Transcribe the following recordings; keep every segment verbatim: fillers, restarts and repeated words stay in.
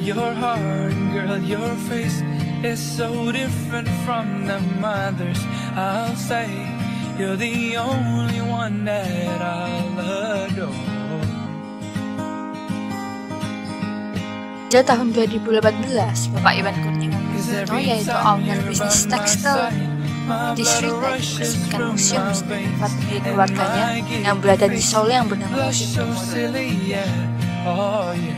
your heart, girl, your face is so different from the mothers. I'll say you're the only one that I'll adore. Pada tahun dua ribu delapan belas, Bapak Iwan Kurniawan Wibowo, yaitu owner bisnis tekstil di Streetlight, meresmikan museum tempat milik keluarganya yang berada di Seoul yang bernama Museum Tumurun.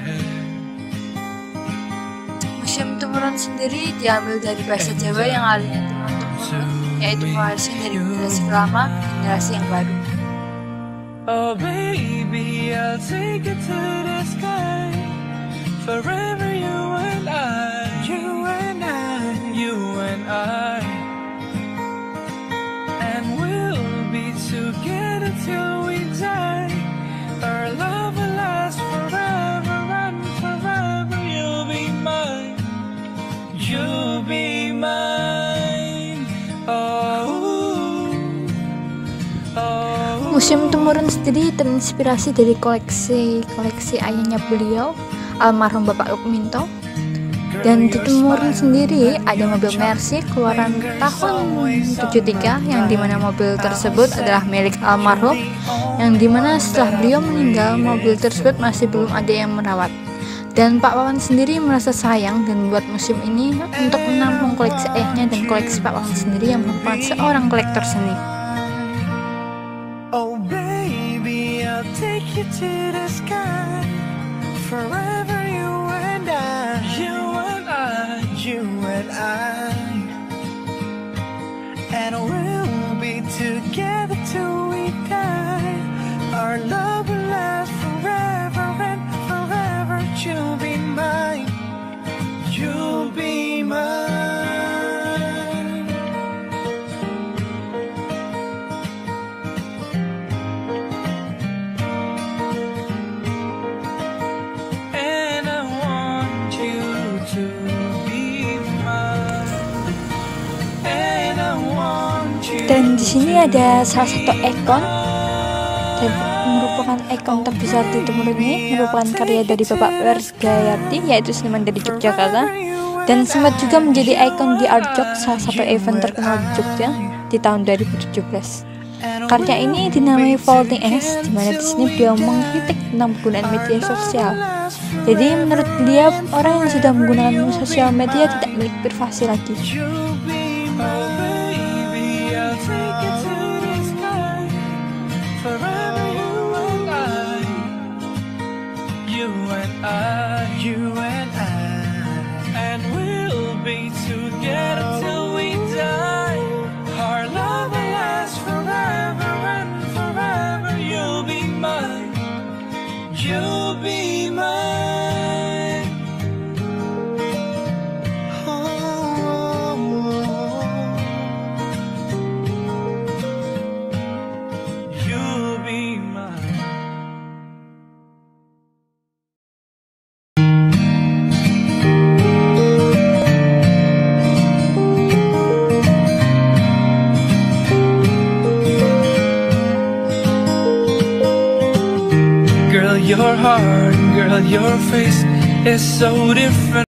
Museum Tumurun sendiri diambil dari bahasa Jawa yang artinya turun-temurun, yaitu pewarisnya dari generasi lama ke generasi yang baru. Oh baby, I'll take it to the sky. Forever you and I, you and I, you and I, and we'll be together till we die. Our love will last forever and forever. You'll be mine, you'll be mine. Oh, oh. Museum Tumurun sendiri terinspirasi dari koleksi koleksi ayahnya beliau, almarhum Bapak Lukminto. Dan di Tumurun sendiri ada mobil Mercy keluaran tahun tujuh tiga, yang dimana mobil tersebut adalah milik almarhum, yang dimana setelah beliau meninggal mobil tersebut masih belum ada yang merawat. Dan Pak Wawan sendiri merasa sayang dan membuat museum ini untuk menampung koleksi ayahnya dan koleksi Pak Wawan sendiri yang merupakan seorang kolektor seni. Oh baby, I'll take you to the sky. Forever you and I, you and I, you and I, and we'll be together till we die. Our love will last forever and forever. You'll be mine, you'll be mine. Dan di sini ada salah satu ikon, dan merupakan ikon terbesar di Tumurun ini, merupakan karya dari Bapak Persgayati, yaitu seniman dari Yogyakarta, dan sempat juga menjadi ikon di Art Jog, salah satu event terkenal di Jogja di tahun dua ribu tujuh belas. Karya ini dinamai Floating Ash, di mana di sini beliau mengkritik tentang penggunaan media sosial. Jadi menurut dia, orang yang sudah menggunakan sosial media tidak memiliki privasi lagi. Forever you and I, you and I, you and I, and we'll be together till we die. Our love will last forever and forever. You'll be mine, you'll be mine. Oh, you'll be mine. Girl, your heart, girl, your face is so different.